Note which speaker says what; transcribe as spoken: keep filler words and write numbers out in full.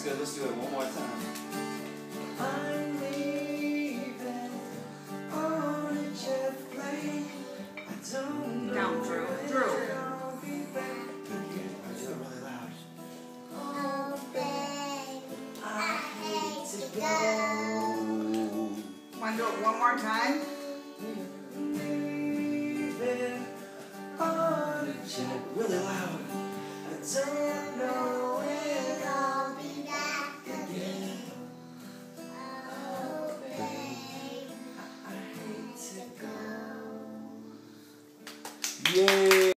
Speaker 1: That's good. Let's do it one more time. I'm leaving on a jet plane. I don't know.
Speaker 2: Down, Drew. Drew.
Speaker 1: I'll be back again. I do it really loud.
Speaker 3: Oh, babe,
Speaker 1: I hate to go.
Speaker 2: Want to do it one more time?
Speaker 1: Leaving on a jet, really loud. I don't